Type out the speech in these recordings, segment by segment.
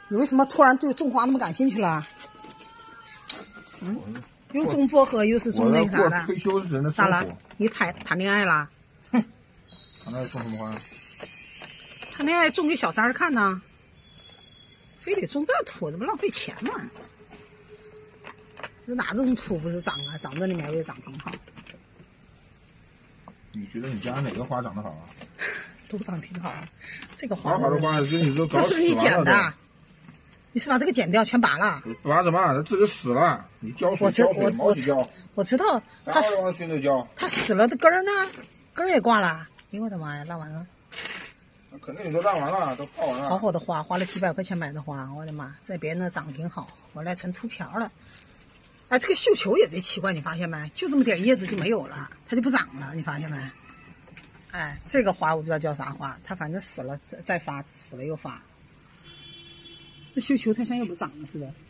你为什么突然对种花那么感兴趣了？嗯，又种薄荷，又是种那个啥的。 退休人的咋了？你谈恋爱了？ 哼，谈恋爱种什么花？ 谈恋爱种给小三儿看呢？非得种这土，这不浪费钱吗？这哪种土不是长啊？长这里面也长很好。 你觉得你家哪个花长得好啊？ 都长挺好。这个花， 好的花，这你都搞死了。 这是你剪的？你是把这个剪掉，全拔了？ 拔什么？它自己死了。你浇水， 我知道，它死了的根儿呢？根儿也挂了。哎呦我的妈呀，烂完了。 那肯定你都烂完了，都泡完了。 好好的花，花了几百块钱买的花，我的妈，在别人那长挺好，回来成秃瓢了。哎，这个绣球也贼奇怪，你发现没？就这么点叶子就没有了，它就不长了，你发现没？哎，这个花我不知道叫啥花，它反正死了再发，死了又发。这绣球它像又不长了似的，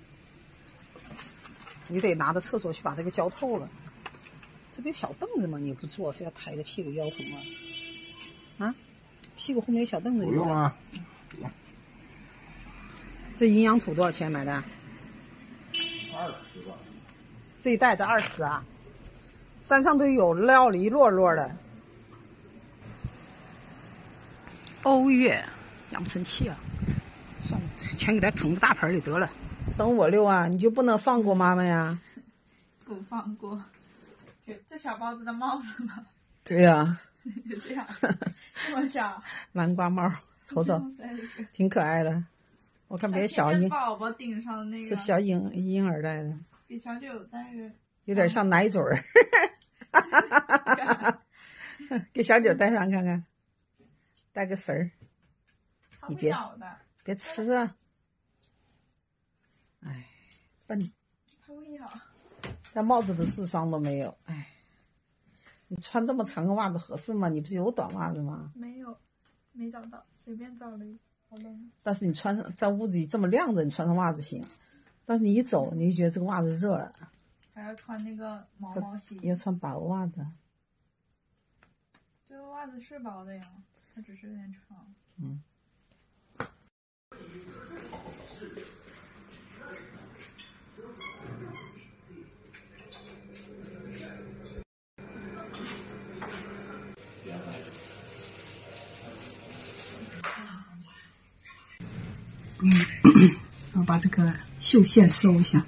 你得拿到厕所去把这个浇透了。这不有小凳子吗？你不坐，非要抬着屁股腰疼了。啊，屁股后面有小凳子， 不用啊。 这营养土多少钱买的 ？20吧。 这一袋子20啊。山上都有料理摞摞的。欧月养不成气了，算了，全给它腾到大盆里得了。等我溜啊，你就不能放过妈妈呀？ 不放过。这小包子的帽子吗？ 对呀、 就这样，这么小。 南瓜帽，瞅瞅，挺可爱的。我看别小婴宝宝顶上的那个是小婴儿戴的， 给小九戴个， 有点像奶嘴儿。给小九戴上看看，戴个绳儿。你别吃啊！哎，笨。 他会咬。 但帽子的智商都没有，哎。你穿这么长的袜子合适吗？你不是有短袜子吗？ 没有，没找到，随便找了一个，好冷。 但是你穿上在屋子里这么晾着，你穿上袜子行。但是你一走，你就觉得这个袜子热了。 还要穿那个毛鞋。 要穿薄袜子。 这个袜子是薄的呀，它只是有点长。 嗯。我把这个绣线收一下，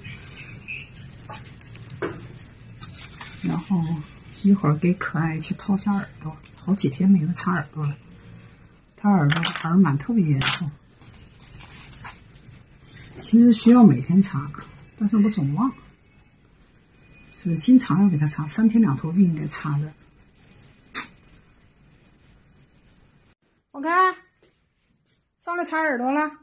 然后一会儿给可爱去掏下耳朵，好几天没有擦耳朵了，他耳螨特别严重，其实需要每天擦，但是我总忘，就是经常要给他擦，3天2头就应该擦的。我看上来擦耳朵了。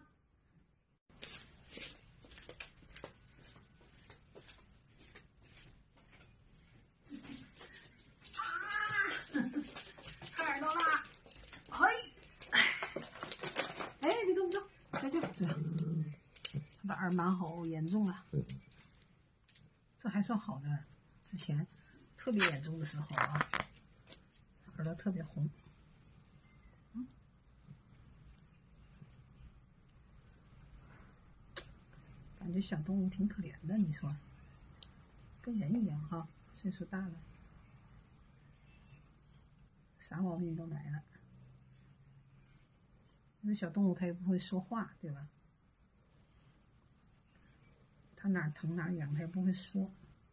他的耳螨好严重啊，这还算好的，之前特别严重的时候啊，耳朵特别红。感觉小动物挺可怜的，你说，跟人一样哈，岁数大了，啥毛病都来了。因为小动物它也不会说话，对吧？它哪儿疼哪儿痒，它也不会说。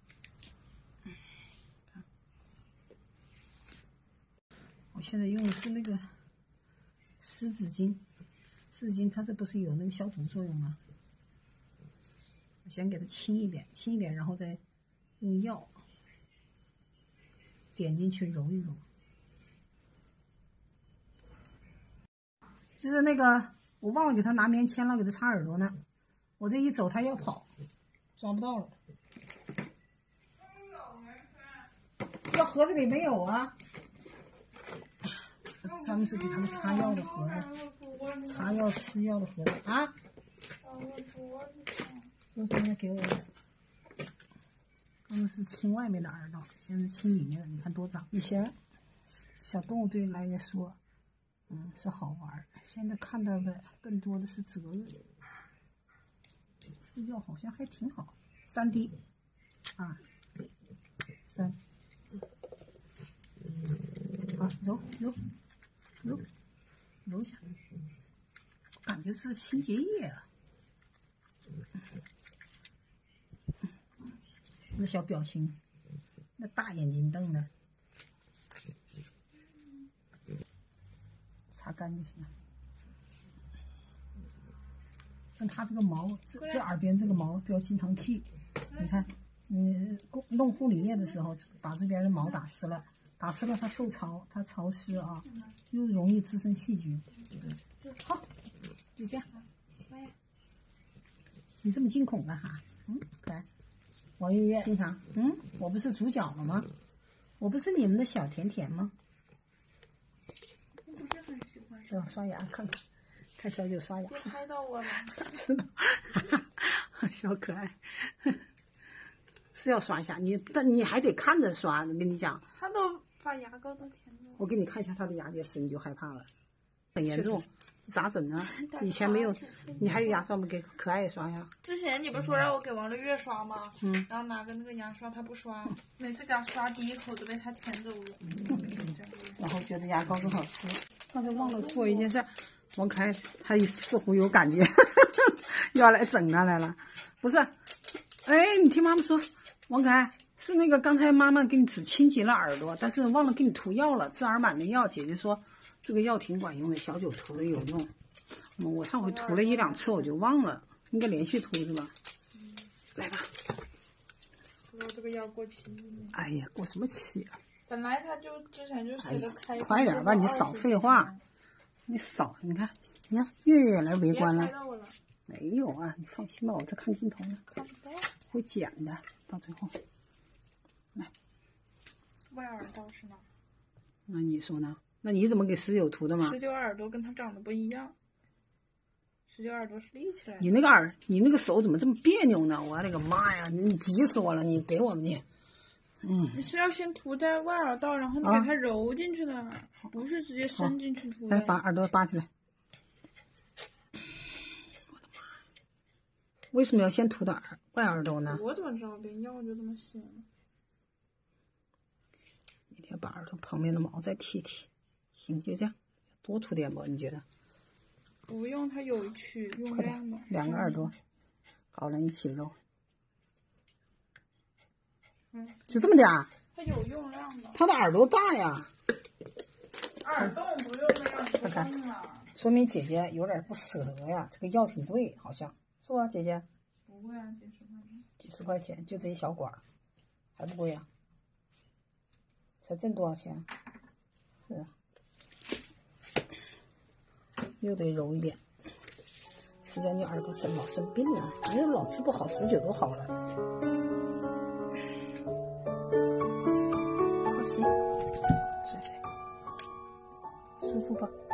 我现在用的是那个湿纸巾，湿纸巾它这不是有那个消毒作用吗？我先给它清一遍，然后再用药点进去揉一揉。就是那个，我忘了给他拿棉签了，给他擦耳朵呢。我这一走，他要跑，抓不到了。这个盒子里没有啊，专门是给他们擦药的盒子，擦药吃药的盒子啊。说现在给我，刚才是清外面的耳朵，现在是清里面的，你看多脏。以前小动物对来说。是好玩，现在看到的更多的是责任。 这药好像还挺好，3滴，2、3，好，揉一下，感觉是清洁液啊。那小表情，那大眼睛瞪的，擦干就行了。像他这个毛，这耳边这个毛都要经常剃。你看，弄护理液的时候，把这边的毛打湿了，它受潮，它潮湿啊，又容易滋生细菌。好，就这样。你这么惊恐干哈？可爱。王月月经常，我不是主角了吗？我不是你们的小甜甜吗？ 我不是很喜欢。 对吧？刷牙，看小九刷牙。 别拍到我了。 他知道，小可爱，是要刷一下但你还得看着刷。我跟你讲， 他都把牙膏都填了。 我给你看一下他的牙结石，你就害怕了，很严重。咋整呢？以前没有，你还有牙刷没给可爱刷呀？ 之前你不是说让我给王乐月刷吗？然后拿个那个牙刷，他不刷，每次给他刷第一口都被他舔走了。 然后觉得牙膏真好吃，刚才忘了做一件事，王可爱他似乎有感觉，要来整他来了。不是，哎，你听妈妈说，王可爱是那个刚才妈妈给你只清洁了耳朵，但是忘了给你涂药了，治耳螨的药。姐姐说。这个药挺管用的，小九涂的有用。我上回涂了1、2次我就忘了，应该连续涂是吧？来吧。 我这个药过期。 哎呀，过什么期啊？ 本来他就之前就写的开。 快点吧，你少废话。你看，月月来围观了。没有啊，你放心吧，我在看镜头呢。 看不到。 会剪的，到最后。来。 外耳道是哪？ 那你说呢？那你怎么给19涂的嘛 ？19耳朵跟他长得不一样，19耳朵是立起来的。 你那个手怎么这么别扭呢？我的个妈呀！你急死我了！你给我们去。 你是要先涂在外耳道，然后你给它揉进去的，不是直接伸进去涂的。 来，把耳朵扒起来。我的妈呀！为什么要先涂的外耳朵呢？ 我怎么知道？别药就这么写了。 一定要把耳朵旁边的毛再剃剃。行，就这样，多涂点吧，你觉得？ 不用，它有区用量的。 2个耳朵，搞人一起揉。就这么点儿。 它有用量的。 它的耳朵大呀。 耳洞不用那样不动了。 说明姐姐有点不舍得呀，这个药挺贵，好像是吧，姐姐？ 不贵啊，几十块钱。 几十块钱，就这一小管，还不贵啊？才挣多少钱？是啊。又得揉一遍，谁叫你耳朵老生病了？你老治不好，19都好了。好，行，睡，舒服吧？